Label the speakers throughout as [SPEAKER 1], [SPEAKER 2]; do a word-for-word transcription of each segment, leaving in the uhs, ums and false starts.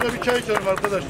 [SPEAKER 1] yukarıda bir çay içelim arkadaşlar.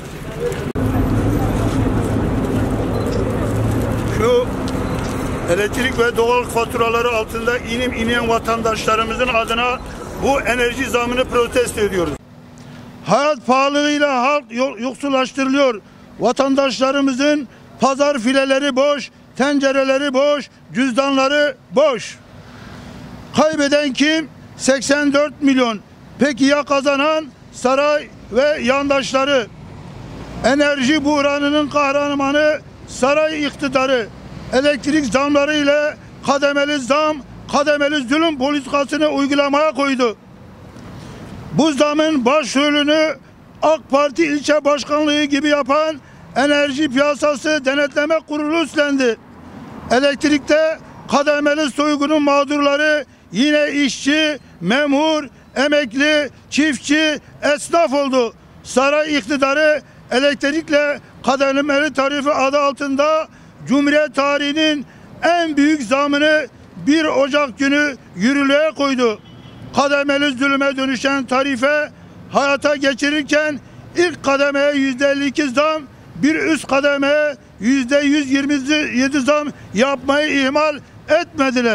[SPEAKER 1] Şu elektrik ve doğal faturaları altında inim inen vatandaşlarımızın adına bu enerji zamını protesto ediyoruz. Hayat pahalılığıyla halk yoksullaştırılıyor. Vatandaşlarımızın pazar fileleri boş, tencereleri boş, cüzdanları boş. Kaybeden kim? seksen dört milyon. Peki ya kazanan? Saray ve yandaşları. Enerji buhranının kahramanı saray iktidarı. Elektrik zamları ile kademeli zam, kademeli zulüm politikasını uygulamaya koydu. Bu zamın başrolünü AK Parti ilçe başkanlığı gibi yapan Enerji Piyasası Denetleme Kurulu üstlendi. Elektrikte kademeli soygunun mağdurları yine işçi, memur, emekli, çiftçi, esnaf oldu. Saray iktidarı elektrikle kademeli tarifi adı altında Cumhuriyet tarihinin en büyük zamını bir Ocak günü yürürlüğe koydu. Kademeli zulüme dönüşen tarife hayata geçirirken ilk kademeye yüzde elli iki zam, bir üst kademeye yüzde yüz yirmi yedi zam yapmayı ihmal etmediler.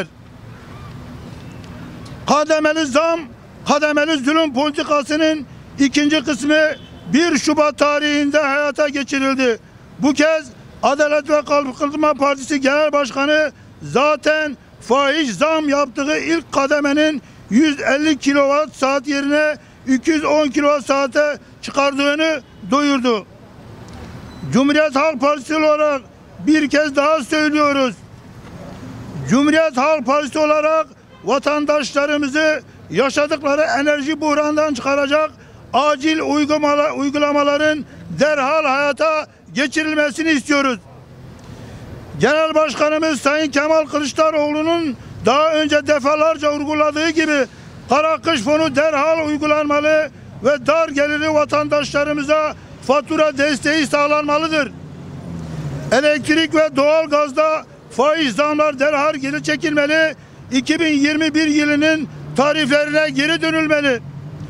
[SPEAKER 1] Kademeli zam, kademeli zulüm politikasının ikinci kısmı bir Şubat tarihinde hayata geçirildi. Bu kez Adalet ve Kalkınma Partisi Genel Başkanı zaten faiz zam yaptığı ilk kademenin yüz elli kilowatt saat yerine iki yüz on kilowatt saate çıkardığını duyurdu. Cumhuriyet Halk Partisi olarak bir kez daha söylüyoruz. Cumhuriyet Halk Partisi olarak vatandaşlarımızı yaşadıkları enerji buhranından çıkaracak acil uygulamaların derhal hayata geçirilmesini istiyoruz. Genel Başkanımız Sayın Kemal Kılıçdaroğlu'nun daha önce defalarca vurguladığı gibi kara kış fonu derhal uygulanmalı ve dar gelirli vatandaşlarımıza fatura desteği sağlanmalıdır. Elektrik ve doğalgazda faiz zamlar derhal geri çekilmeli, iki bin yirmi bir yılının tariflerine geri dönülmeli.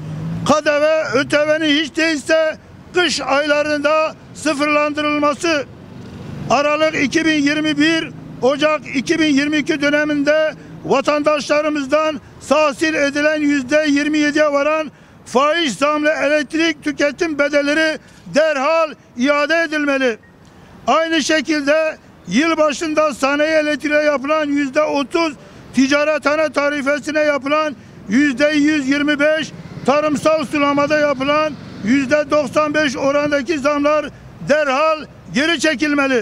[SPEAKER 1] K D V ötevenin hiç değilse kış aylarında sıfırlandırılması, Aralık iki bin yirmi bir, Ocak iki bin yirmi iki döneminde vatandaşlarımızdan tahsil edilen yüzde yirmi yediye varan faiz zamlı elektrik tüketim bedelleri derhal iade edilmeli. Aynı şekilde yıl başında sanayi elektriğe yapılan yüzde otuz, ticarethane tarifesine yapılan yüzde yüz yirmi beş, tarımsal sulamada yapılan yüzde doksan beş orandaki zamlar derhal geri çekilmeli.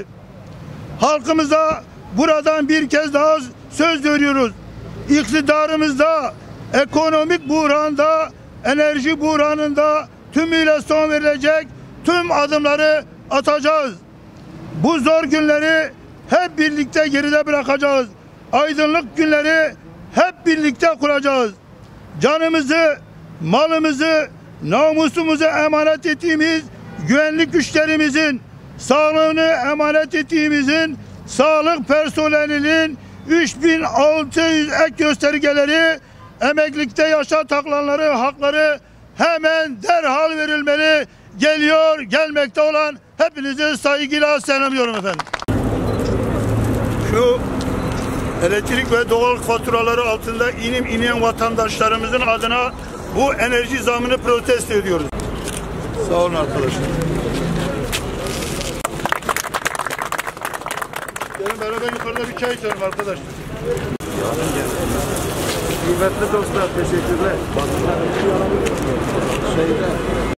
[SPEAKER 1] Halkımıza buradan bir kez daha söz veriyoruz. İktidarımızda ekonomik buhranda, enerji buhranında tümüyle son verilecek tüm adımları atacağız. Bu zor günleri hep birlikte geride bırakacağız. Aydınlık günleri hep birlikte kuracağız. Canımızı, malımızı, namusumuzu emanet ettiğimiz güvenlik güçlerimizin, sağlığını emanet ettiğimizin sağlık personelinin üç bin altı yüz ek göstergeleri, emeklilikte yaşa takılanları hakları hemen derhal verilmeli. Geliyor, gelmekte olan hepinizi saygıyla selamlıyorum efendim. Şu elektrik ve doğal faturaları altında inim inen vatandaşlarımızın adına bu enerji zamını protesto ediyoruz. Sağ olun arkadaşlar. Gelin beraber yukarıda bir çay içelim arkadaşlar.
[SPEAKER 2] Kıymetli dostlar, teşekkürler. Şeyde